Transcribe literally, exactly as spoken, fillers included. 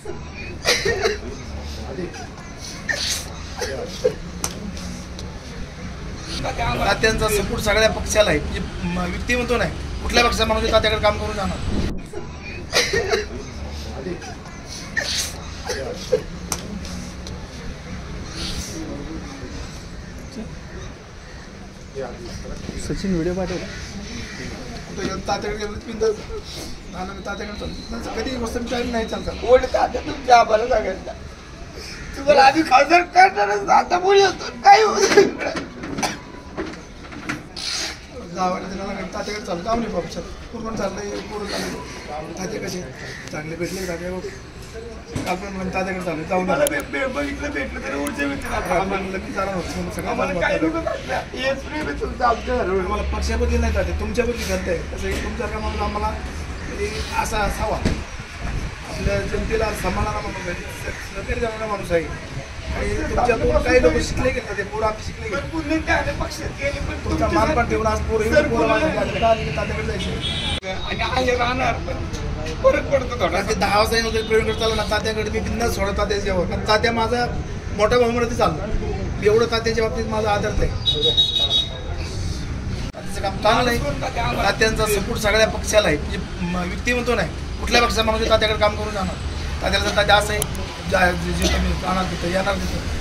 तात्यांचा support सगळ्या पक्षाला आहे. म्हणजे व्यक्तिमत्व नाही, कुठल्या पक्षाचा माणूस तात्याकडे काम करून जाणार. सचिन व्हिडिओ पाठवला तात्याकडे गेलो पिंदा तात्याकडे चालतो कधी वस्तू काही नाही चालतात. कोण तात्या तुमच्या आम्हाला सांगायचं तुम्हाला आधी खासदार करणारच आता बोलू काही गावाला तात्याकडे चालतो जाऊन नाही पक्षात पूर्ण चाललंय पूर्ण चाललंय. तात्या कसे चांगले भेटले तात्या आपण म्हणून तात्याकडे चालू जाऊन बघितलं भेटलं तरी ऊर्जा मला पक्षाबद्दल नाही जाते तुमच्याबद्दल घडत आहे तसं तुमच्या का माणूस आम्हाला असा असावा आपल्या जनतेला सांभाळणारा माणूस आहे सहकारी जाणारा माणूस आहे. आणि तुमच्यातून काही लोक शिकले गेले ते पोरं आम्ही शिकले गेले पक्षात गेले पण तुमचा मान पण ठेवून आज पोरं पोरं तात्याकडे जायचे आणि आहे राहणार पण फरक पडतो थोडा. ते दहा वाजता वगैरे प्रवीण चालू ना तात्याकडे मी बिंदास सोडा तात्याच्यावर कारण तात्या माझा मोठ्या भाऊमध्ये चालू एवढं तात्याच्या बाबतीत माझा आदर आहे. तात्याचं काम चांगलं आहे. तात्यांचा सपोर्ट सगळ्या पक्षाला आहे. म्हणजे व्यक्तिमत्व नाही, कुठल्या पक्षाचा माणूस तात्याकडे काम करून जाणार. तात्याला तात्या असं आहे जे तुम्ही जाणार तिथं येणार तिथं